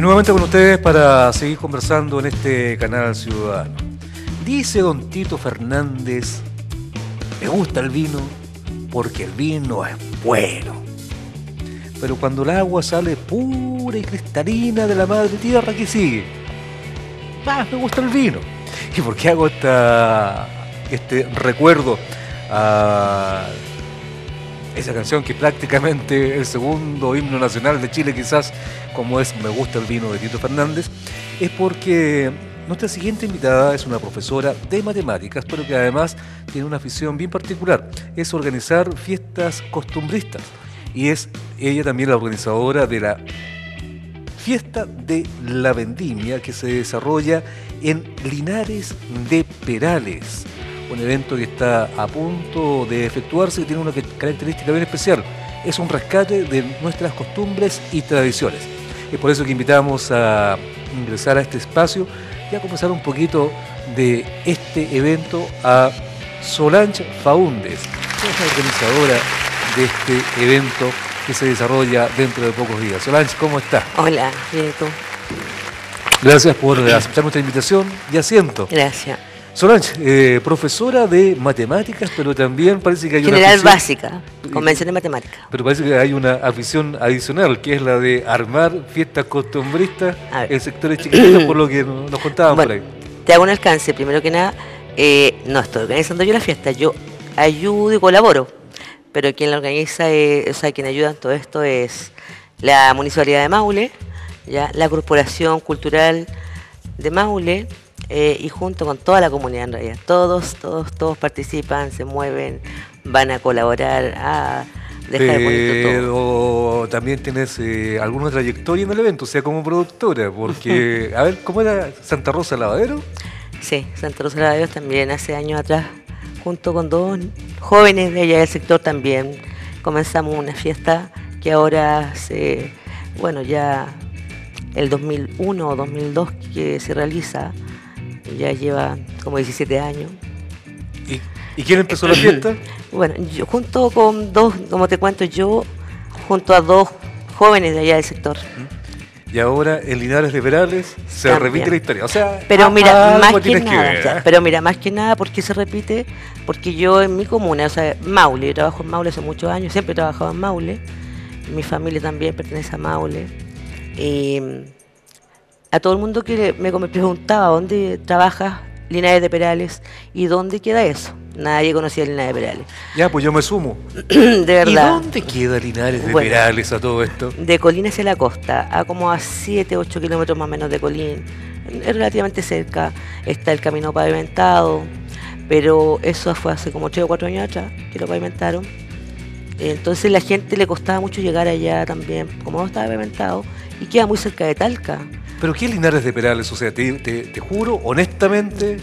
nuevamente con ustedes para seguir conversando en este canal ciudadano. Dice don Tito Fernández, me gusta el vino porque el vino es bueno. Pero cuando el agua sale pura y cristalina de la madre tierra, ¿qué sigue? Me gusta el vino. ¿Y por qué hago este recuerdo a esa canción que prácticamente el segundo himno nacional de Chile, quizás, como es Me gusta el vino de Tito Fernández? Es porque nuestra siguiente invitada es una profesora de matemáticas, pero que además tiene una afición bien particular, es organizar fiestas costumbristas, y es ella también la organizadora de la Fiesta de la Vendimia, que se desarrolla en Linares de Perales. Un evento que está a punto de efectuarse, que tiene una característica bien especial. Es un rescate de nuestras costumbres y tradiciones. Es por eso que invitamos a ingresar a este espacio y a conversar un poquito de este evento a Solange Faúndez, que es la organizadora de este evento que se desarrolla dentro de pocos días. Solange, ¿cómo está? Hola, bien, ¿tú? Gracias por aceptar nuestra invitación y asiento. Gracias. Solange, profesora de matemáticas, pero también parece que hay General una afición básica, convención de matemáticas. Pero parece que hay una afición adicional, que es la de armar fiestas costumbristas en sectores chiquititos, por lo que nos contaban por ahí. Te hago un alcance, primero que nada, no estoy organizando yo la fiesta, yo ayudo y colaboro, pero quien la organiza, quien ayuda en todo esto es la Municipalidad de Maule, ya la Corporación Cultural de Maule, y junto con toda la comunidad en realidad. Todos participan, se mueven, van a colaborar a dejar bonito todo. Pero también tienes alguna trayectoria en el evento, o sea, como productora, porque, a ver, ¿cómo era Santa Rosa Lavadero? Sí, Santa Rosa Lavadero también hace años atrás, junto con dos jóvenes de allá del sector también, comenzamos una fiesta que ahora ya el 2001 o 2002 que se realiza, ya lleva como 17 años. ¿Y quién empezó la fiesta? Bueno, yo junto con dos, como te cuento, junto a dos jóvenes de allá del sector. Y ahora en Linares de Perales se repite la historia. O sea, pero mira, más que nada, ¿por qué se repite? Porque yo en mi comuna, o sea, Maule, yo trabajo en Maule hace muchos años, siempre he trabajado en Maule. Mi familia también pertenece a Maule. A todo el mundo que me preguntaba dónde trabajas Linares de Perales y dónde queda eso. Nadie conocía Linares de Perales. Ya, pues yo me sumo. De verdad. ¿Y dónde queda Linares de Perales a todo esto? De Colín hacia la costa, a como a 7, 8 kilómetros más o menos de Colín. Es relativamente cerca. Está el camino pavimentado, pero eso fue hace como 3 o 4 años atrás que lo pavimentaron. Entonces la gente le costaba mucho llegar allá también, como no estaba pavimentado, y queda muy cerca de Talca. ¿Pero qué es Linares de Perales? O sea, te juro, honestamente,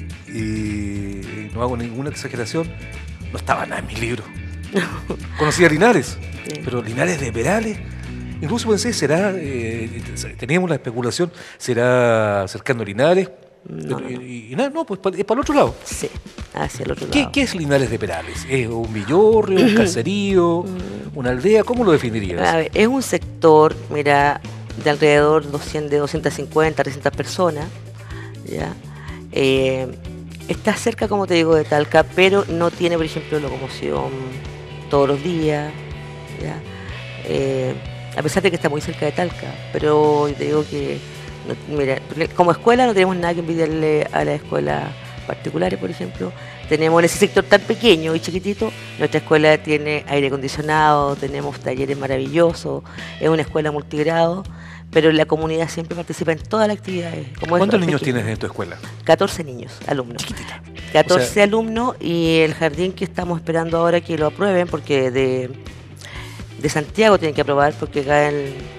y no hago ninguna exageración, no estaba nada en mis libros. Conocía Linares, sí, pero Linares de Perales, incluso pensé, teníamos la especulación, será cercano a Linares, No. Y nada, no, pues es para el otro lado. Sí, hacia el otro lado. ¿Qué es Linares de Perales? ¿Es un villorrio, un caserío, una aldea? ¿Cómo lo definirías? A ver, es un sector, mira, de alrededor de 250, 300 personas, ¿ya? Está cerca, como te digo, de Talca, pero no tiene, por ejemplo, locomoción todos los días, ¿ya? A pesar de que está muy cerca de Talca, pero te digo que, mira, como escuela no tenemos nada que envidiarle a las escuelas particulares, por ejemplo. Tenemos en ese sector tan pequeño y chiquitito, nuestra escuela tiene aire acondicionado, tenemos talleres maravillosos, es una escuela multigrado, pero la comunidad siempre participa en todas las actividades. ¿Cuántos niños tienes en tu escuela? 14 niños, alumnos. Chiquitita. 14 alumnos, y el jardín que estamos esperando ahora que lo aprueben, porque de Santiago tienen que aprobar, porque acá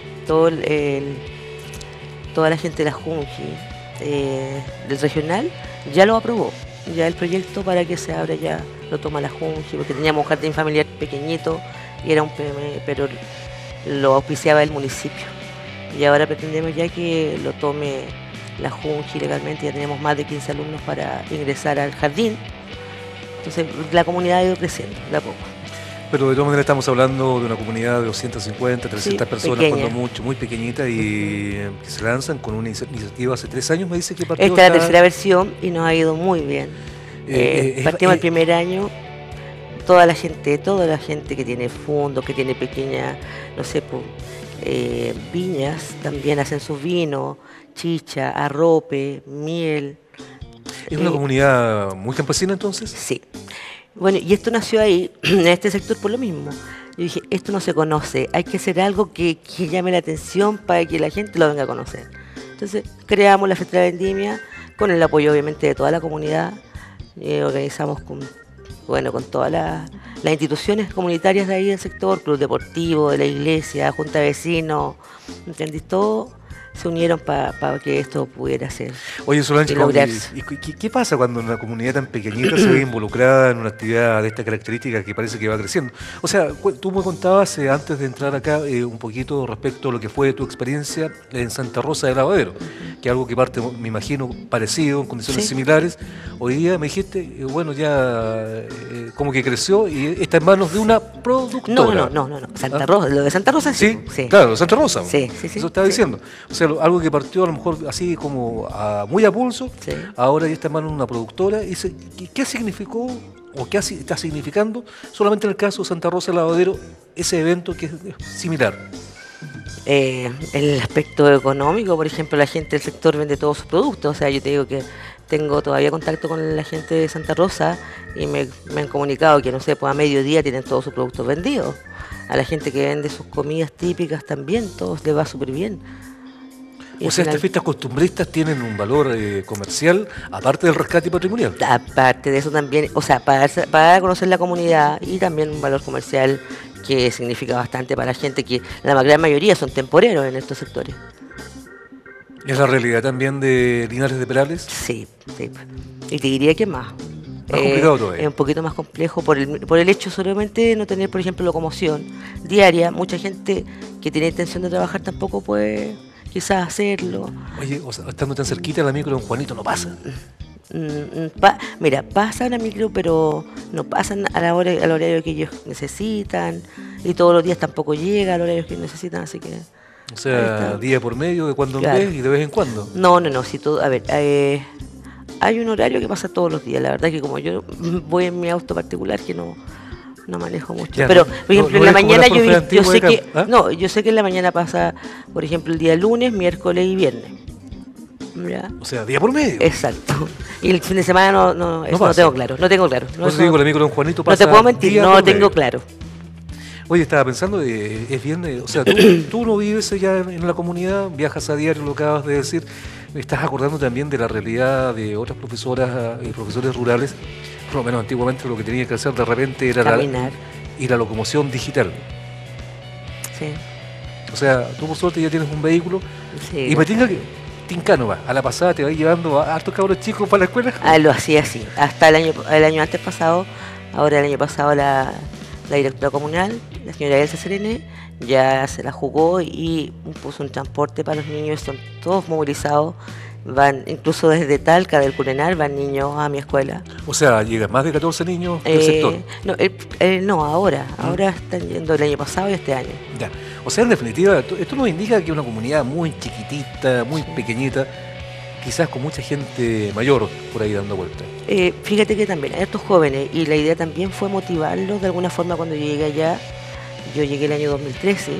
toda la gente de la Junji, del regional, ya lo aprobó. Ya el proyecto para que se abra ya lo toma la Junji, porque teníamos un jardín familiar pequeñito y era un PM, pero lo auspiciaba el municipio. Y ahora pretendemos ya que lo tome la Junji legalmente. Ya tenemos más de 15 alumnos para ingresar al jardín. Entonces la comunidad ha ido creciendo de a poco. Pero de todas maneras estamos hablando de una comunidad de 250, 300 Sí, personas, pequeña. cuando mucho, muy pequeñita, y que se lanzan con una iniciativa hace 3 años, me dice que partió. Esta es la tercera versión y nos ha ido muy bien. Partimos el primer año, toda la gente que tiene fondos, que tiene pequeñas, no sé, viñas, también hacen sus vinos, chicha, arrope, miel. ¿Es una comunidad muy campesina entonces? Sí. Bueno, y esto nació ahí, en este sector, por lo mismo. Yo dije, esto no se conoce, hay que hacer algo que llame la atención para que la gente lo venga a conocer. Entonces, creamos la Fiesta de la Vendimia, con el apoyo obviamente de toda la comunidad. Organizamos con todas las instituciones comunitarias de ahí del sector, club deportivo, de la iglesia, junta de vecinos, ¿entendís? Todo se unieron para que esto pudiera ser. Oye, Solange, y lograrse. ¿qué pasa cuando una comunidad tan pequeñita se ve involucrada en una actividad de esta característica que parece que va creciendo? O sea, tú me contabas antes de entrar acá un poquito respecto a lo que fue tu experiencia en Santa Rosa de Lavadero, que es algo que parte, me imagino, parecido, en condiciones Sí. similares. Hoy día me dijiste, bueno, ya como que creció y está en manos de una productora. No. Santa Rosa, lo de Santa Rosa Sí, sí. claro, Santa Rosa. Sí. Eso estaba diciendo. O sea, algo que partió a lo mejor así como muy a pulso, Sí. ahora ya está en manos de una productora. Y ¿qué significó o qué está significando solamente en el caso de Santa Rosa de Lavadero ese evento que es similar? El aspecto económico, por ejemplo, la gente del sector vende todos sus productos. O sea, yo te digo que tengo todavía contacto con la gente de Santa Rosa y me han comunicado que, no sé, pues a mediodía tienen todos sus productos vendidos. A la gente que vende sus comidas típicas también, todos les va súper bien. Y O sea, al estas fiestas costumbristas tienen un valor comercial aparte del rescate patrimonial. aparte de eso también, o sea, para conocer la comunidad y también un valor comercial que significa bastante para la gente, que la gran mayoría son temporeros en estos sectores. ¿Es la realidad también de Linares de Perales? Sí. Y te diría que más. Más complicado todavía. Es un poquito más complejo por el hecho solamente de no tener, por ejemplo, locomoción diaria. Mucha gente que tiene intención de trabajar tampoco puede quizás hacerlo. Oye, o sea, estando tan cerquita de la micro, don Juanito, no pasa. Mira, pasan a micro, pero no pasan al horario que ellos necesitan, y todos los días tampoco llega al horario que necesitan, así que... O Ahí sea, está. día por medio, de cuando en Claro. vez y de vez en cuando. No, si todo, a ver, hay un horario que pasa todos los días, la verdad que como yo voy en mi auto particular que no manejo mucho. Ya, Pero, no- por ejemplo, no en la eres como mañana la profe yo antigua sé de que, campo, ¿ah? no, yo sé que en la mañana pasa, por ejemplo, el día lunes, miércoles y viernes. ¿Ya? O sea, día por medio. Exacto. Y el fin de semana eso no pasa. tengo claro, no tengo claro. Por eso digo, la micro don Juanito no pasa te puedo mentir, día no por tengo medio. claro. Oye, estaba pensando, es bien, o sea, tú no vives allá en la comunidad, viajas a diario, lo acabas de decir, me estás acordando también de la realidad de otras profesoras y profesores rurales, por lo menos antiguamente lo que tenía que hacer de repente era Caminar. la locomoción digital. Sí. O sea, tú por suerte ya tienes un vehículo Sí, y me tinca que Tincano va, a la pasada te va llevando a hartos cabros chicos para la escuela. lo hacía así, hasta el año antes pasado. Ahora el año pasado la directora comunal, la señora Elsa Serene, ya se la jugó y puso un transporte para los niños, son todos movilizados, van incluso desde Talca, del Curenar, van niños a mi escuela. O sea, llegan más de 14 niños del sector. No, ahora están yendo el año pasado y este año. Ya. O sea, en definitiva, esto nos indica que una comunidad muy chiquitita, muy pequeñita, quizás con mucha gente mayor por ahí dando vueltas. Fíjate que también hay estos jóvenes y la idea también fue motivarlos de alguna forma cuando yo llegué allá. Yo llegué el año 2013,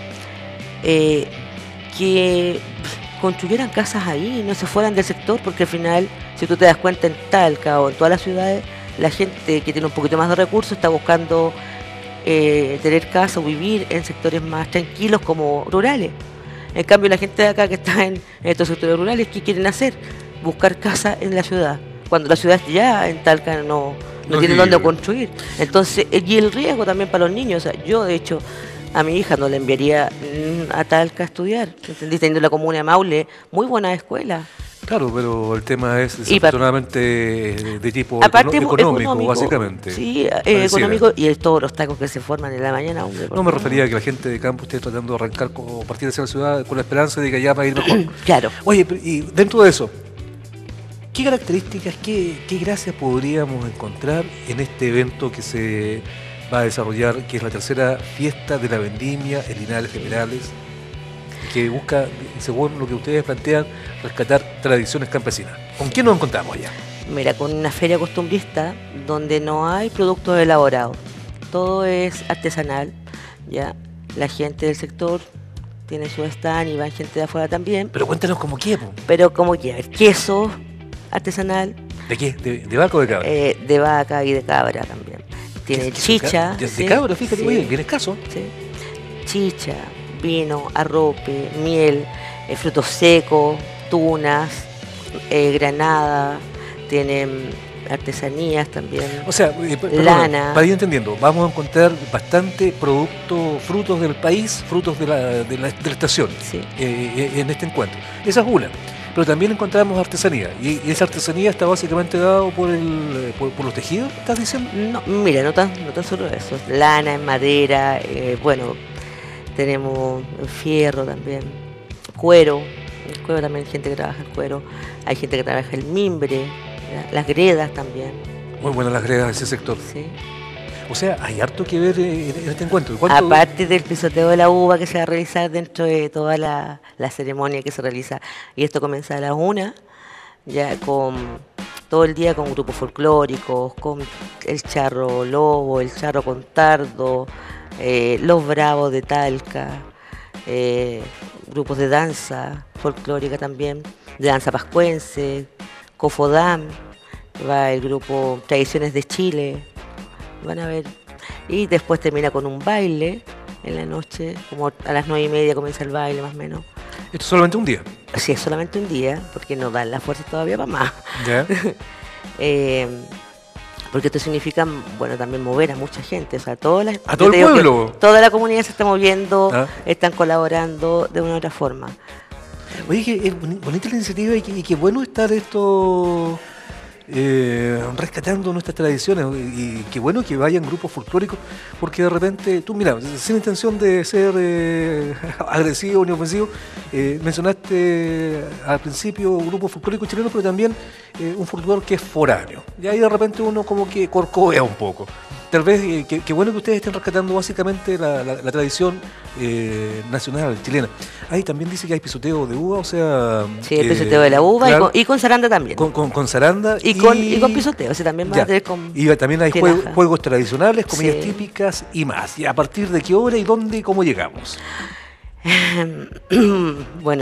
que construyeran casas ahí y no se fueran del sector, porque al final, si tú te das cuenta, en Talca o en todas las ciudades, la gente que tiene un poquito más de recursos está buscando tener casa o vivir en sectores más tranquilos como rurales. En cambio, la gente de acá que está en estos sectores rurales, ¿qué quieren hacer? Buscar casa en la ciudad, cuando la ciudad ya en Talca no tiene vive. dónde construir. Entonces, y el riesgo también para los niños. O sea, yo, de hecho, a mi hija no la enviaría a Talca a estudiar, ¿entendí? Teniendo la comuna de Maule, muy buena escuela. Claro, pero el tema es Y desafortunadamente de tipo Aparte, económico, básicamente. Sí, Pareciera. económico, y todos los tacos que se forman en la mañana, hombre. por No me favor. refería a que la gente de campo esté tratando de arrancar o partir hacia la ciudad con la esperanza de que allá va a ir mejor. Claro. Oye, y dentro de eso, ¿qué características, qué gracias podríamos encontrar en este evento que se va a desarrollar, que es la tercera fiesta de la vendimia en Linares de Perales, que busca, según lo que ustedes plantean, rescatar tradiciones campesinas. ¿Con quién nos encontramos allá? Mira, con una feria costumbrista donde no hay productos elaborados, todo es artesanal, ¿ya? La gente del sector tiene su stand y va gente de afuera también. Pero cuéntanos cómo qué, po. Pero como que, a ver, queso artesanal. ¿De qué? ¿De vaca o de cabra? De vaca y de cabra también. Tiene chicha. De cabra, fíjate, sí, oye, bien escaso. sí. Chicha, vino, arrope, miel, frutos secos, tunas, granada, tienen artesanías también. O sea, lana. para ir entendiendo, vamos a encontrar bastante productos, frutos del país, frutos de la estación, Sí. En este encuentro. Esa es una. Pero también encontramos artesanía. Y esa artesanía está básicamente dado por los tejidos, ¿estás diciendo? No, mira, no tan solo eso. Lana, en madera, bueno, tenemos fierro también, cuero. El cuero también hay gente que trabaja el cuero. Hay gente que trabaja el mimbre, ¿ya? Las gredas también. Muy buenas las gredas de ese sector. Sí. O sea, hay harto que ver en este encuentro. Aparte del pisoteo de la uva que se va a realizar dentro de toda la ceremonia que se realiza, y esto comienza a las 1, ya con todo el día con grupos folclóricos, con el charro lobo, el charro contardo, los bravos de Talca, grupos de danza folclórica también, de danza pascuense, Cofodam, va el grupo Tradiciones de Chile. Van a ver. Y después termina con un baile en la noche, como a las 9:30 comienza el baile más o menos. Esto es solamente un día. Sí, es solamente un día, porque no dan las fuerzas todavía para más. ¿Ya? Porque esto significa, bueno, también mover a mucha gente. O sea, todo el pueblo. Toda la comunidad se está moviendo, ¿Ah? están colaborando de una u otra forma. Oye, que es bonita la iniciativa y qué bueno estar esto rescatando nuestras tradiciones y qué bueno que vayan grupos folclóricos, porque de repente, tú mira, sin intención de ser agresivo ni ofensivo, mencionaste al principio grupos folclóricos chilenos, pero también un folclore que es foráneo, y ahí de repente uno como que corcovea un poco. Tal vez, qué bueno que ustedes estén rescatando básicamente la tradición nacional chilena. Ahí también dice que hay pisoteo de uva, o sea... Sí, el pisoteo de la uva, claro, y con zaranda también. Con zaranda y con pisoteo, o sea, también va a tener con... Y también hay juegos tradicionales, comidas Sí. típicas y más. ¿Y a partir de qué hora y dónde y cómo llegamos? Bueno,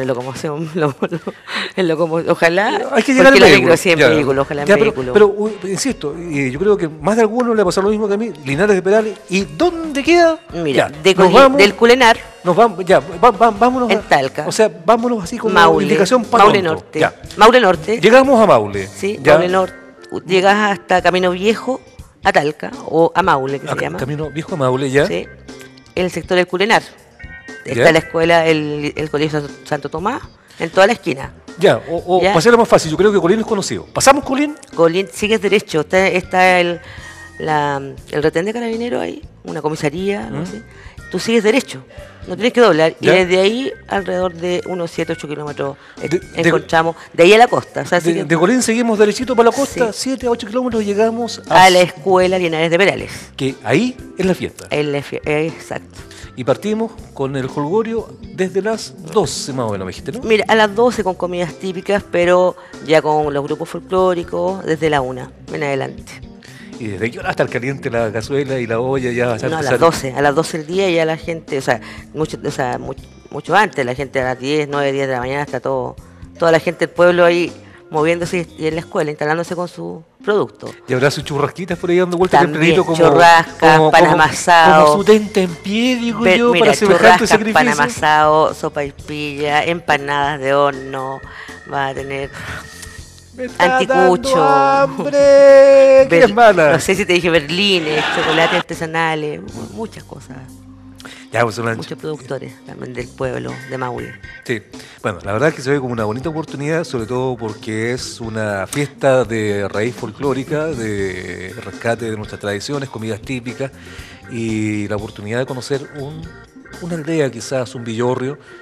ojalá. Hay que llegar en vehículo. Sí, en Ya. vehículo, ojalá en Ya, vehículo. pero, insisto, yo creo que más de alguno le pasó lo mismo que a mí, Linares de Perales. ¿Y dónde queda? Mira, Ya, del Culenar, nos vamos, ya, vámonos. en Talca. O sea, vámonos así como Maule, indicación para Maule Norte. Ya. Maule Norte. Llegamos a Maule. Sí, ya. Maule Norte. Llegas hasta Camino Viejo, a Talca, o a Maule, que se llama. Camino Viejo a Maule, ya. Sí. El sector del Culenar. Está Ya. la escuela, el colegio Santo Tomás, en toda la esquina. Ya, Ya. para hacerlo más fácil, yo creo que Colín es conocido. ¿Pasamos Colín? Colín, sigues derecho, está el retén de carabinero ahí, una comisaría, algo así. Tú sigues derecho, no tienes que doblar. ¿Ya? Y desde ahí, alrededor de unos 7-8 kilómetros, De- encontramos, de ahí a la costa. O sea, De Colín seguimos derechito para la costa, Sí. 7 a 8 kilómetros llegamos a la escuela Linares de Perales. que ahí es la fiesta. Exacto. Y partimos con el jolgorio desde las 12 más o menos, me dijiste, ¿no? Mira, a las 12 con comidas típicas, pero ya con los grupos folclóricos desde la 1 en adelante. Y desde qué hora está caliente la cazuela y la olla ya. No, a las 12 del día ya la gente, mucho antes, la gente a las 10, 9, 10 de la mañana está toda la gente del pueblo ahí moviéndose y en la escuela, instalándose con su producto. Y habrá sus churrasquitas por ahí dando vueltas También, tempranito como churrascas, pan amasado. Como su tenta en pie, digo yo, Mira, para semejante churrascas, pan sacrificio. amasado, sopa y pilla, empanadas de horno, va a tener Me está anticucho. dando hambre. ¿Qué es mala? No sé si te dije berlines, chocolates artesanales, muchas cosas. Ya, pues, Solange. Muchos productores también del pueblo de Maule. Sí, bueno, la verdad es que se ve como una bonita oportunidad, sobre todo porque es una fiesta de raíz folclórica, de rescate de nuestras tradiciones, comidas típicas y la oportunidad de conocer una aldea, quizás un villorrio,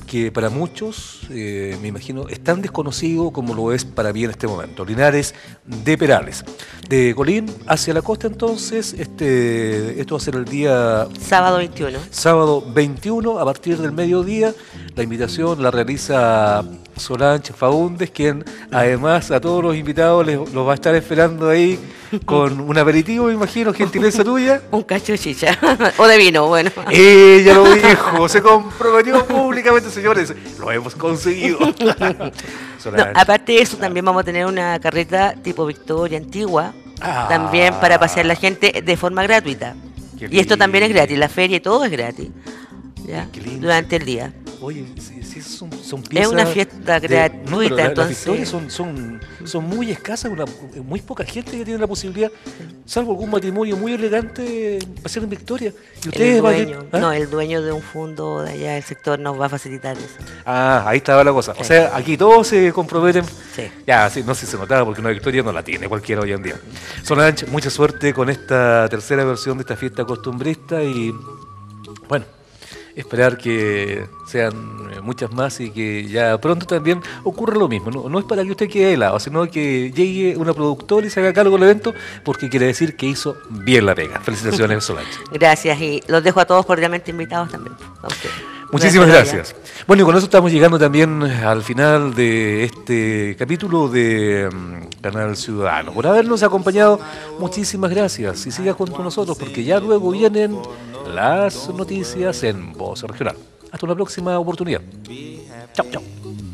que para muchos, me imagino, es tan desconocido como lo es para mí en este momento. Linares de Perales. De Colín hacia la costa, entonces, esto va a ser el día Sábado 21. sábado 21 a partir del mediodía. La invitación la realiza Solange Faúndez, quien además a todos los invitados los va a estar esperando ahí con un aperitivo, me imagino, gentileza tuya. Un cacho de chicha. O de vino, bueno. Ella lo dijo, se comprometió públicamente, señores, lo hemos conseguido. No, aparte de eso, también vamos a tener una carreta tipo Victoria antigua, también para pasear la gente de forma gratuita. Y esto también es gratis, la feria y todo es gratis, ¿ya? Durante el día. Oye, sí, son Es piezas una fiesta gratuita, las entonces. victorias son muy escasas, muy poca gente que tiene la posibilidad, salvo algún matrimonio muy elegante, pasear en Victoria. Y ustedes el dueño de un fondo de allá del sector nos va a facilitar eso. Ahí estaba la cosa. Sí. O sea, aquí todos se comprometen. Sí. Ya, sí, no sé si se notaba porque una Victoria no la tiene cualquiera hoy en día. Solange, mucha suerte con esta tercera versión de esta fiesta costumbrista y bueno, esperar que sean muchas más y que ya pronto también ocurra lo mismo. No es para que usted quede helado, sino que llegue una productora y se haga cargo del evento, porque quiere decir que hizo bien la pega. Felicitaciones, Solange. Gracias, y los dejo a todos cordialmente invitados también. A usted. Muchísimas gracias. Bueno, y con eso estamos llegando también al final de este capítulo de Canal Ciudadano. Por habernos acompañado, muchísimas gracias. Y siga junto a nosotros, porque ya luego vienen las noticias en Voz Regional. Hasta una próxima oportunidad. Chao, chao.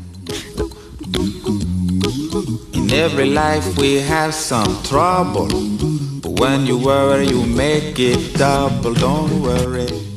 In every life we have some trouble, but when you worry you make it double, don't worry.